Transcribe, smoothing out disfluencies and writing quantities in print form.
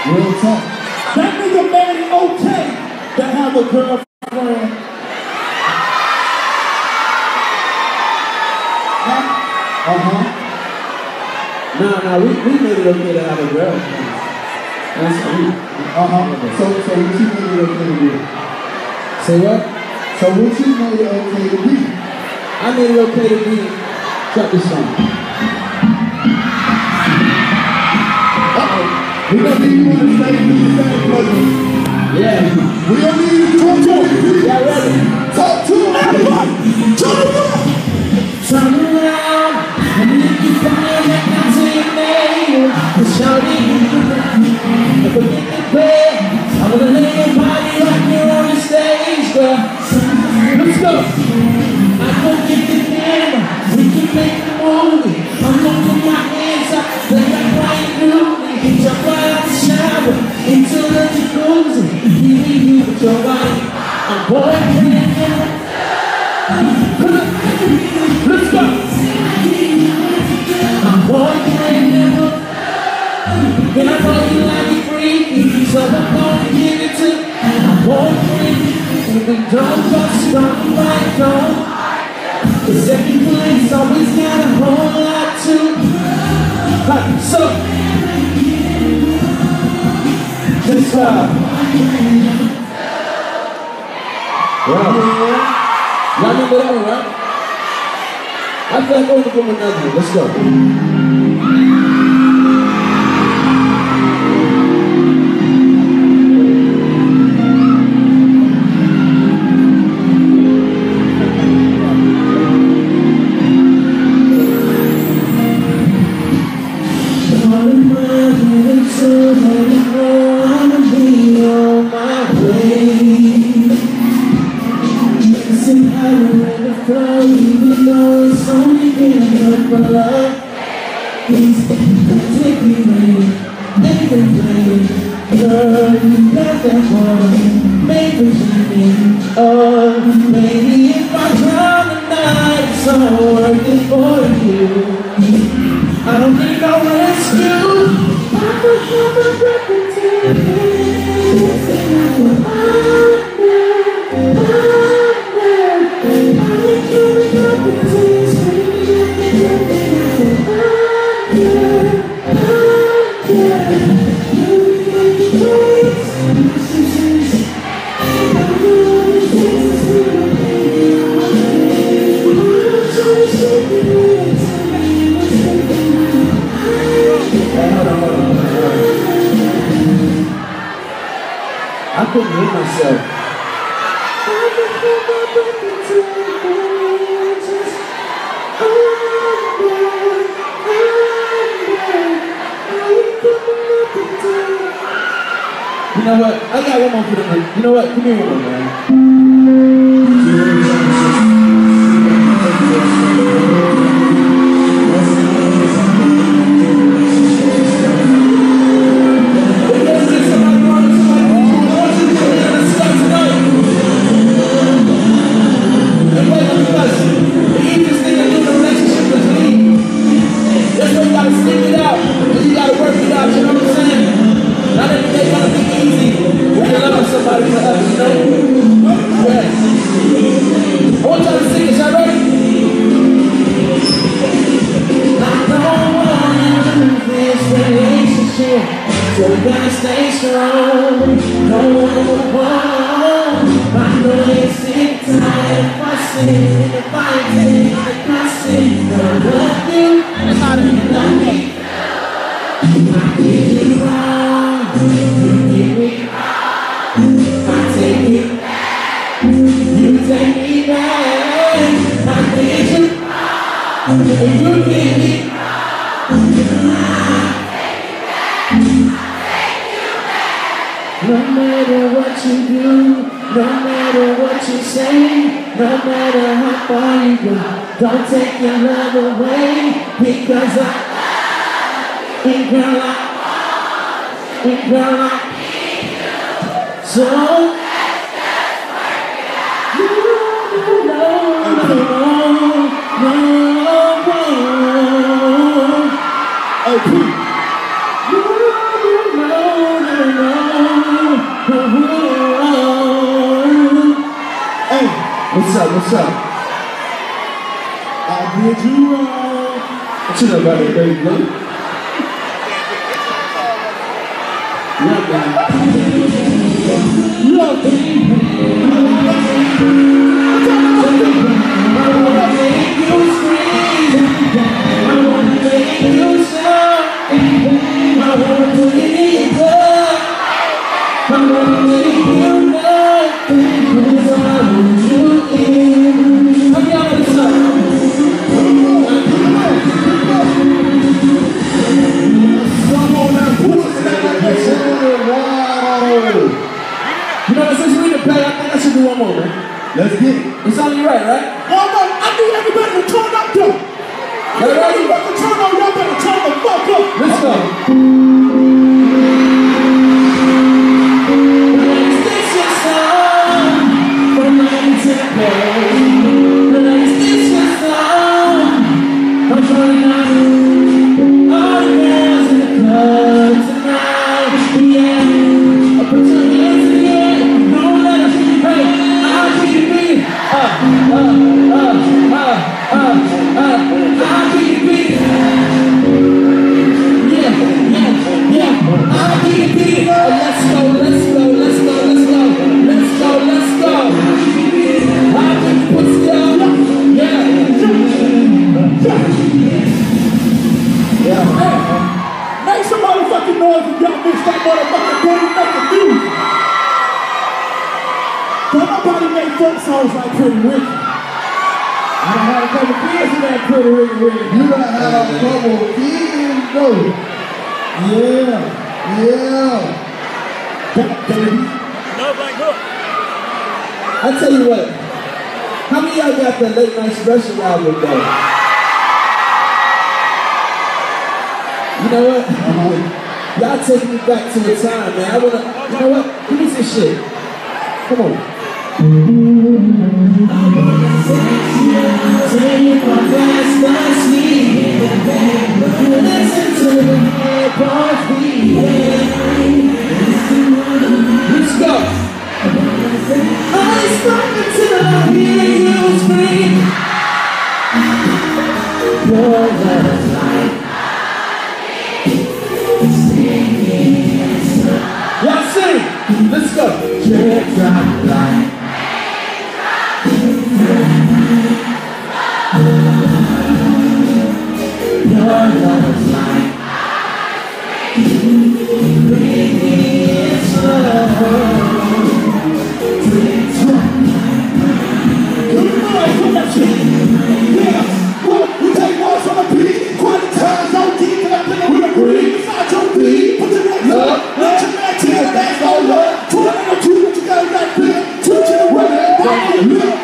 Real talk. That nigga made it okay to have a girlfriend. Nah, we made it okay to have a girlfriend. That's sweet. So what you made it okay to do? Say what? So what you made it okay to be? I made it okay to be. Drop this song. We don't need you on the stage. Yeah. We don't need you to talk to him. Yeah, ready. Talk to him. Everybody. Turn around. Turn around. And if you find that I take your name, the shouting. If I get the bed, I'm gonna lay your body right here on the stage, girl. Let's go. I go get the camera. We can make a movie. I'm gonna put my hands up like I'm Ryan Newman. Jump right out the shower into the jacuzzi. Leaving you with your body. I'm boyfriend. Let's go. I'm boyfriend. Then I know you like me freaky, so I'm gonna give it to my boyfriend. And we don't just run like don't. The second place always got a whole lot to. So just Y'all remember that one, right? I feel like going from another one. Let's go. Even though it's only been up for love, please take me away, girl, you got that one, maybe dreaming. Oh, maybe if I drown tonight, it's all worth it for you. I don't need no rescue. I could have a reputation. I couldn't hear myself. You know what? I got one more for the. You know what? Give me one more, man. So we gotta stay strong. No one won't. I know they sick tired if I sin, if I take, if I sin. I love you, you love me. I get it wrong, you get me wrong. I take it back, you take me back. I get you wrong, you get me wrong. No matter what you do, no matter what you say, no matter how far you go, don't take your love away, because I love you, and girl I need you. So let's just work it out. No. Hey, What's up? What's up? I did you wrong. What you know about it, baby? Yeah, man. Look, I wanna make you scream. I wanna make you shout. I wanna put it in your blood. I wanna make you know. Cause I want you in. How y'all with this up? come on now, put it like that. You know, since we need to pay, I think I should do one more, man. Let's get it. It's only right, right? One more. I need everybody to turn up, though. Everybody to turn up, y'all better turn the fuck up. Let's go. This your song from 1910. This your song. I'm trying out all the girls in the club tonight. Yeah, I put your hands in the air. Don't let us hey, I'll keep it beating. I'll keep it beating. Yeah, I'll keep it beating. Let's go. I'll keep it pussy down. Yeah. Hey, make some motherfucking noise if y'all mix that motherfucking Dj Necterr music. Don't nobody make folk songs like Pretty Ricky. I done had a couple kids in that Pretty Ricky. You done had a couple kids, though. Yeah. That baby. I tell you what, how many of y'all got the Late Night Special album though? You know what? Y'all taking me back to the time, man. I wanna, you know what? Give me some shit. Come on. I wanna take you my best sleep. Listen to the hip-hop beat. Let's go. I stop until I hear you scream. Your love's like y'all sing. Let's go. Drip drop like your love's like bring me in slow. We take one from a beat, quality times on deep, and I put it with a breeze. Inside your beat, put your legs up, let your man till that's all love. 2 and 2, what you got that clear, 2 to the right,